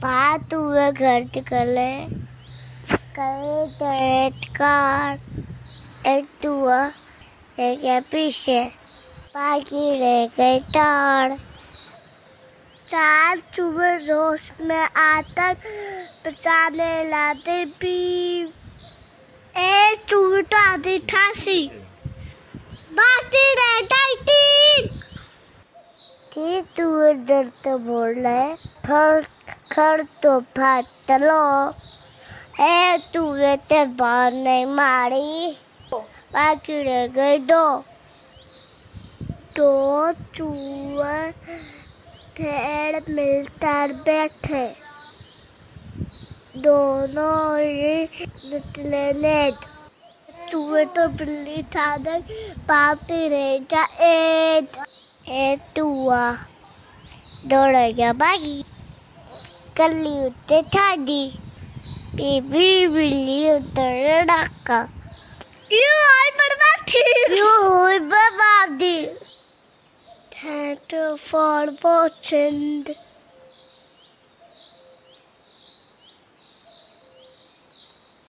बात हुए घर निकले करे तो एक कार एक हुआ एक है पीछे बाकी रह गए तार। चार चूहे रोश में आकर बचाने लाते भी एक चूहे तो आधी ठासी बाकी रह गई ठीक चूहे डर तो बोल रहे खर तो भाग चलो एक चूहे ते बाल नहीं मारी बाकी रह गए दो चूहे पेड़ मिलकर बैठे दोनों ही निकले लेट चूहे तो बिल्ली छाने पाती रह जाए एक हुआ दौड़ गया बागी कली उते छाड़ी बीबी बिल्ली उतर डाका यू हुई बर्बादी Thank you for watching.